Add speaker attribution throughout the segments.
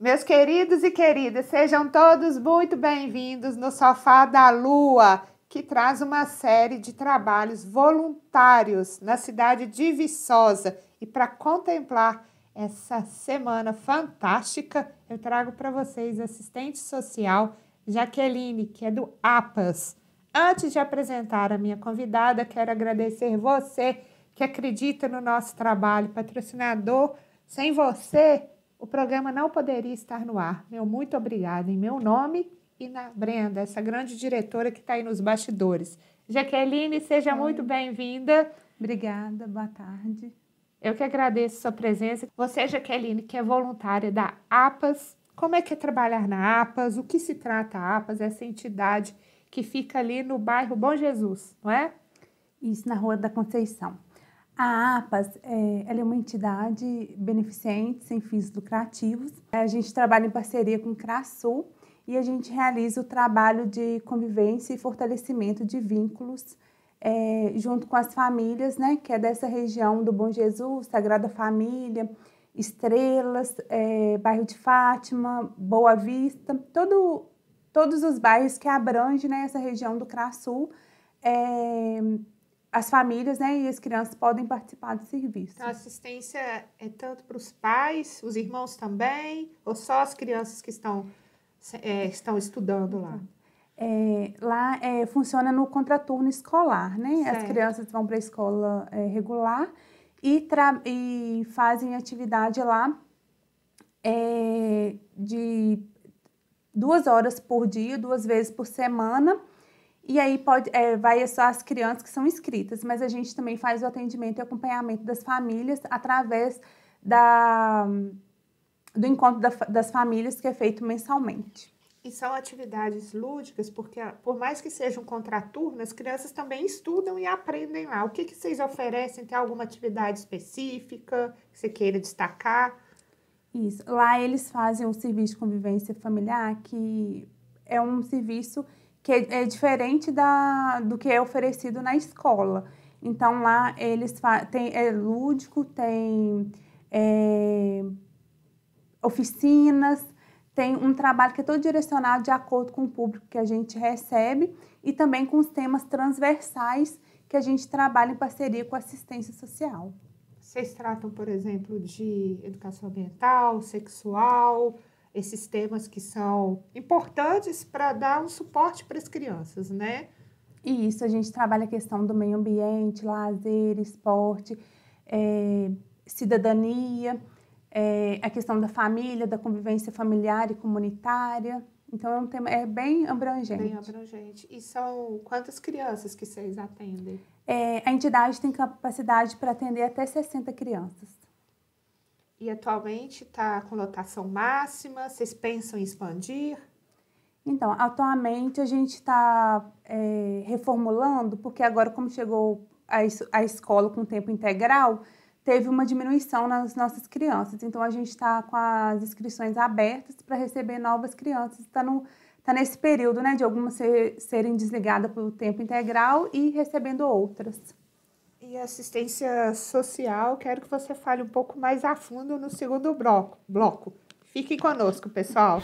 Speaker 1: Meus queridos e queridas, sejam todos muito bem-vindos no Sofá da Lua, que traz uma série de trabalhos voluntários na cidade de Viçosa. E para contemplar essa semana fantástica, eu trago para vocês a assistente social Jaqueline, que é do APAS. Antes de apresentar a minha convidada, quero agradecer você que acredita no nosso trabalho, patrocinador. Sem você, o programa não poderia estar no ar. Meu muito obrigada em meu nome e na Brenda, essa grande diretora que está aí nos bastidores. Jaqueline, seja muito bem-vinda.
Speaker 2: Obrigada, boa tarde.
Speaker 1: Eu que agradeço sua presença. Você, Jaqueline, que é voluntária da APAS. Como é que é trabalhar na APAS? O que se trata a APAS? Essa entidade que fica ali no bairro Bom Jesus, não é?
Speaker 2: Isso, na Rua da Conceição. A APAS ela é uma entidade beneficente, sem fins lucrativos. A gente trabalha em parceria com o CRASUL e a gente realiza o trabalho de convivência e fortalecimento de vínculos junto com as famílias, né, que é dessa região do Bom Jesus, Sagrada Família, Estrelas, bairro de Fátima, Boa Vista, todos os bairros que abrangem, né, essa região do CRASUL. As famílias, né, e as crianças podem participar do serviço.
Speaker 1: Então, a assistência é tanto para os pais, os irmãos também, ou só as crianças que estão estudando lá?
Speaker 2: Lá funciona no contraturno escolar, né?
Speaker 1: Certo.
Speaker 2: As crianças vão para a escola regular e fazem atividade lá de 2 horas por dia, 2 vezes por semana. E aí vai só as crianças que são inscritas, mas a gente também faz o atendimento e acompanhamento das famílias através do encontro das famílias, que é feito mensalmente.
Speaker 1: E são atividades lúdicas, porque por mais que sejam contraturno, as crianças também estudam e aprendem lá. O que vocês oferecem? Tem alguma atividade específica que você queira destacar?
Speaker 2: Isso. Lá eles fazem um serviço de convivência familiar, que é um serviço que é diferente do que é oferecido na escola. Então, lá eles é lúdico, tem oficinas, tem um trabalho que é todo direcionado de acordo com o público que a gente recebe e também com os temas transversais que a gente trabalha em parceria com a assistência social.
Speaker 1: Vocês tratam, por exemplo, de educação ambiental, sexual, esses temas que são importantes para dar um suporte para as crianças, né?
Speaker 2: Isso, a gente trabalha a questão do meio ambiente, lazer, esporte, cidadania, a questão da família, da convivência familiar e comunitária. Então, é um tema bem abrangente.
Speaker 1: Bem abrangente. E são quantas crianças que vocês atendem?
Speaker 2: A entidade tem capacidade para atender até 60 crianças.
Speaker 1: E atualmente está com lotação máxima? Vocês pensam em expandir?
Speaker 2: Então, atualmente a gente está reformulando, porque agora, como chegou a escola com tempo integral, teve uma diminuição nas nossas crianças. Então, a gente está com as inscrições abertas para receber novas crianças. Está nesse período, né, de algumas serem desligadas pelo tempo integral e recebendo outras.
Speaker 1: E assistência social, quero que você fale um pouco mais a fundo no segundo bloco. Fiquem conosco, pessoal.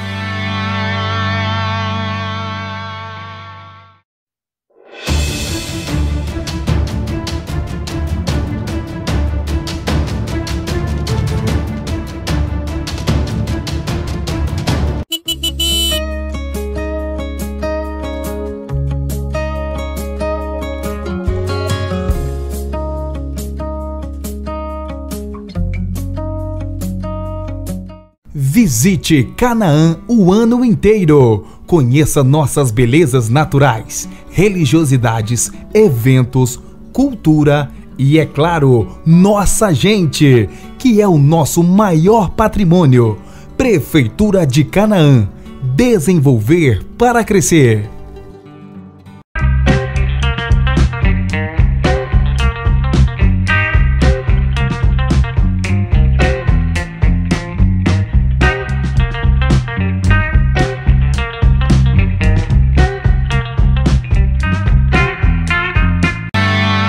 Speaker 3: Visite Canaã o ano inteiro. Conheça nossas belezas naturais, religiosidades, eventos, cultura e, é claro, nossa gente, que é o nosso maior patrimônio. Prefeitura de Canaã. Desenvolver para crescer.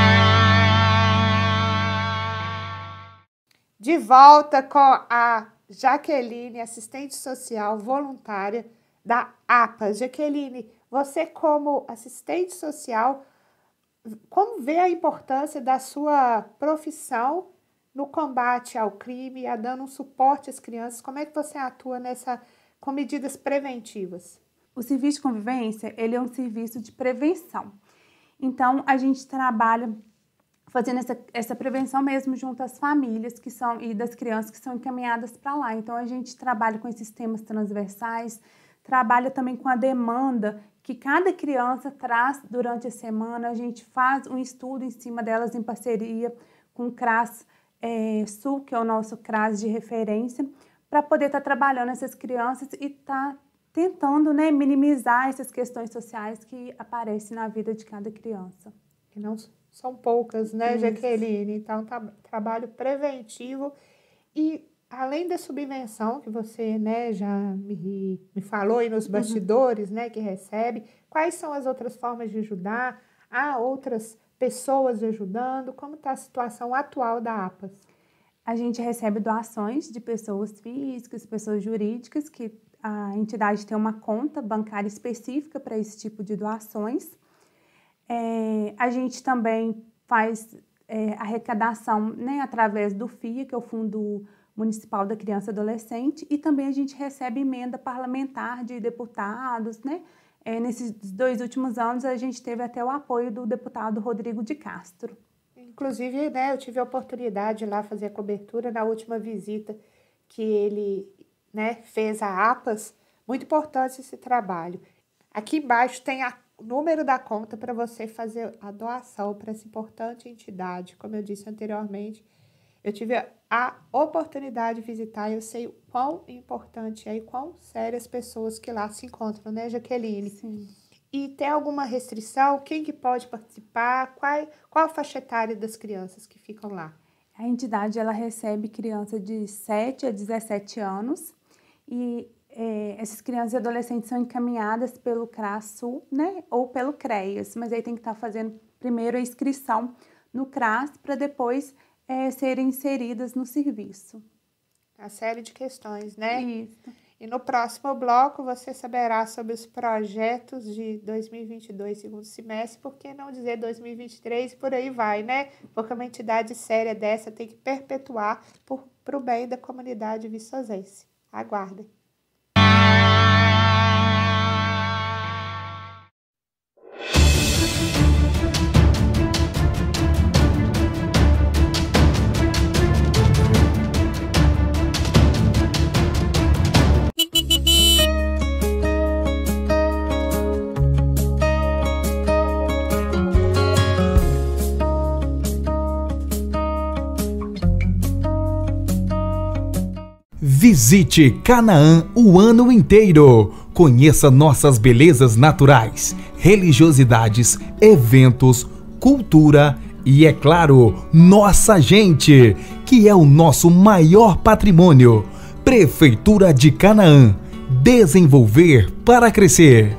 Speaker 1: De volta com a Jaqueline, assistente social voluntária da APAS. Jaqueline, você como assistente social, como vê a importância da sua profissão no combate ao crime, dando um suporte às crianças? Como é que você atua com medidas preventivas?
Speaker 2: O serviço de convivência, ele é um serviço de prevenção. Então, a gente trabalha fazendo essa prevenção mesmo junto às famílias e das crianças que são encaminhadas para lá. Então, a gente trabalha com esses temas transversais, trabalha também com a demanda que cada criança traz durante a semana. A gente faz um estudo em cima delas em parceria com o CRAS Sul, que é o nosso CRAS de referência, para poder estar trabalhando essas crianças e estar tentando, né, minimizar essas questões sociais que aparecem na vida de cada criança.
Speaker 1: Que não são poucas, né, Jaqueline? Então, trabalho preventivo. E além da subvenção que você, né, já me falou aí nos bastidores, né, que recebe, quais são as outras formas de ajudar? Há outras pessoas ajudando? Como está a situação atual da APAS?
Speaker 2: A gente recebe doações de pessoas físicas, pessoas jurídicas, que a entidade tem uma conta bancária específica para esse tipo de doações. A gente também faz arrecadação, né, através do FIA, que é o Fundo Municipal da Criança e Adolescente, e também a gente recebe emenda parlamentar de deputados, né? Nesses 2 últimos anos, a gente teve até o apoio do deputado Rodrigo de Castro.
Speaker 1: Inclusive, né, eu tive a oportunidade de ir lá fazer a cobertura na última visita que ele, né, fez a APAS. Muito importante esse trabalho. Aqui embaixo tem o número da conta para você fazer a doação para essa importante entidade. Como eu disse anteriormente, eu tive a oportunidade de visitar e eu sei o quão importante é e quão sérias as pessoas que lá se encontram, né, Jaqueline?
Speaker 2: Sim.
Speaker 1: E tem alguma restrição? Quem que pode participar? Qual a faixa etária das crianças que ficam lá?
Speaker 2: A entidade, ela recebe criança de 7 a 17 anos e essas crianças e adolescentes são encaminhadas pelo CRAS Sul, né, ou pelo CREAS, mas aí tem que estar fazendo primeiro a inscrição no CRAS para depois serem inseridas no serviço.
Speaker 1: A série de questões, né?
Speaker 2: Isso.
Speaker 1: E no próximo bloco você saberá sobre os projetos de 2022, segundo semestre, por que não dizer 2023 e por aí vai, né? Porque uma entidade séria dessa tem que perpetuar para o bem da comunidade viçosense. Aguardem.
Speaker 3: Visite Canaã o ano inteiro. Conheça nossas belezas naturais, religiosidades, eventos, cultura e, é claro, nossa gente, que é o nosso maior patrimônio. Prefeitura de Canaã. Desenvolver para crescer.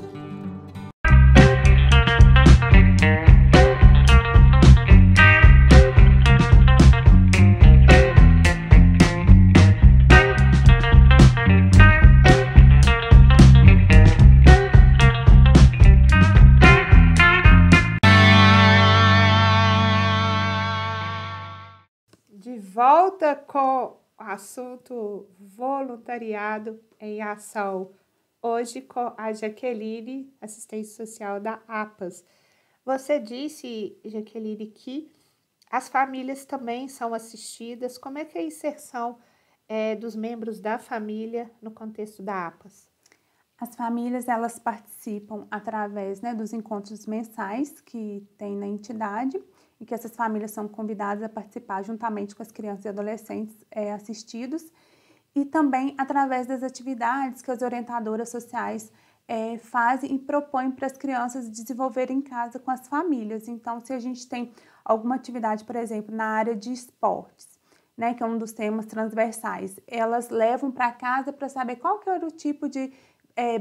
Speaker 1: De volta com o assunto voluntariado em ação. Hoje com a Jaqueline, assistente social da APAS. Você disse, Jaqueline, que as famílias também são assistidas. Como é que é a inserção dos membros da família no contexto da APAS?
Speaker 2: As famílias, elas participam através, né, dos encontros mensais que tem na entidade e que essas famílias são convidadas a participar juntamente com as crianças e adolescentes assistidos, e também através das atividades que as orientadoras sociais fazem e propõem para as crianças desenvolverem em casa com as famílias. Então, se a gente tem alguma atividade, por exemplo, na área de esportes, né, que é um dos temas transversais, elas levam para casa para saber qual que era o tipo de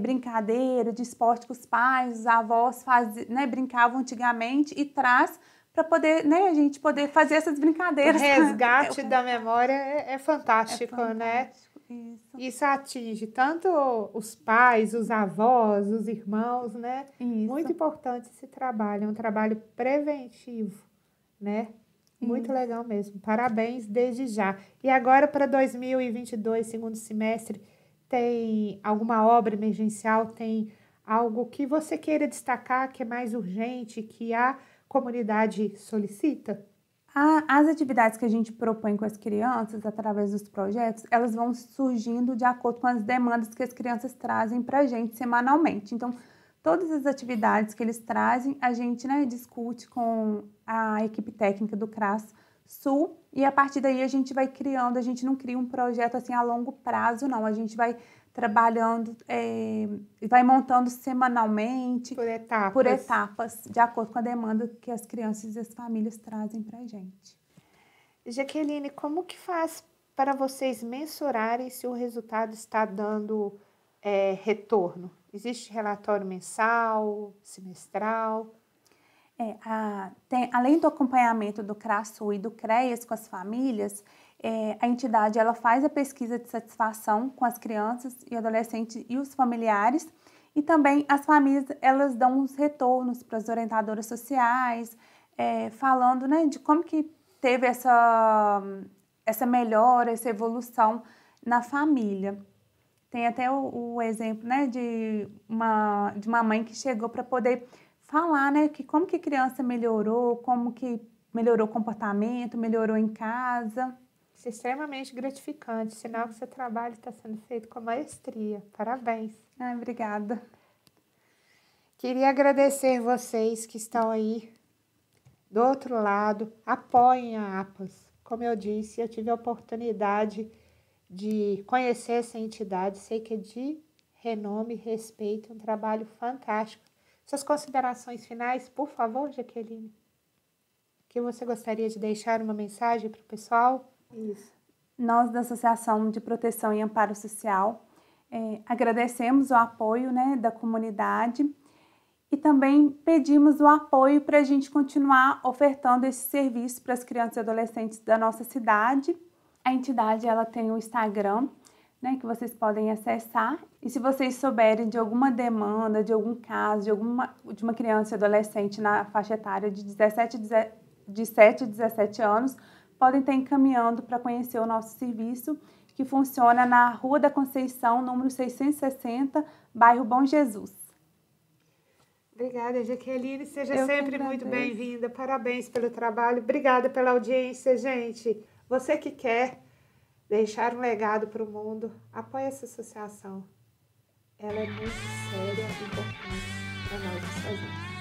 Speaker 2: brincadeira, de esporte que os pais, os avós brincavam antigamente e traz para poder, né, a gente poder fazer essas brincadeiras.
Speaker 1: O resgate da memória é fantástico, né?
Speaker 2: Isso.
Speaker 1: Isso atinge tanto os pais, os avós, os irmãos, né?
Speaker 2: Isso.
Speaker 1: Muito importante esse trabalho, é um trabalho preventivo, né? Muito legal mesmo. Parabéns desde já. E agora para 2022, segundo semestre, tem alguma obra emergencial, tem algo que você queira destacar, que é mais urgente, que a comunidade solicita?
Speaker 2: As atividades que a gente propõe com as crianças, através dos projetos, elas vão surgindo de acordo com as demandas que as crianças trazem para a gente semanalmente. Então, todas as atividades que eles trazem, a gente, né, discute com a equipe técnica do CRAS Sul e a partir daí a gente vai criando, a gente não cria um projeto assim a longo prazo, não. A gente vai trabalhando, vai montando semanalmente, por etapas, de acordo com a demanda que as crianças e as famílias trazem para a gente.
Speaker 1: Jaqueline, como que faz para vocês mensurarem se o resultado está dando retorno? Existe relatório mensal, semestral?
Speaker 2: Além do acompanhamento do CRASU e do CREAS com as famílias, a entidade ela faz a pesquisa de satisfação com as crianças e adolescentes e os familiares, e também as famílias elas dão os retornos para as orientadoras sociais, falando, né, de como que teve essa melhora, essa evolução na família. Tem até o exemplo, né, de uma mãe que chegou para poder falar, né, que como que a criança melhorou, como que melhorou o comportamento, melhorou em casa.
Speaker 1: Isso é extremamente gratificante, sinal que seu trabalho está sendo feito com maestria. Parabéns.
Speaker 2: Obrigada.
Speaker 1: Queria agradecer vocês que estão aí do outro lado, apoiem a APAS. Como eu disse, eu tive a oportunidade de conhecer essa entidade, sei que é de renome, respeito, um trabalho fantástico. Suas considerações finais, por favor, Jaqueline? Que você gostaria de deixar uma mensagem para o pessoal? Isso.
Speaker 2: Nós, da Associação de Proteção e Amparo Social, agradecemos o apoio, né, da comunidade e também pedimos o apoio para a gente continuar ofertando esse serviço para as crianças e adolescentes da nossa cidade. A entidade ela tem um Instagram, né, que vocês podem acessar. E se vocês souberem de alguma demanda, de algum caso, de uma criança e adolescente na faixa etária de 7 a 17 anos, podem estar encaminhando para conhecer o nosso serviço, que funciona na Rua da Conceição, número 660, bairro Bom Jesus.
Speaker 1: Obrigada, Jaqueline. Seja sempre muito bem-vinda. Parabéns pelo trabalho. Obrigada pela audiência, gente. Você que quer deixar um legado para o mundo, apoie essa associação. Ela é muito séria e importante para nós que fazemos.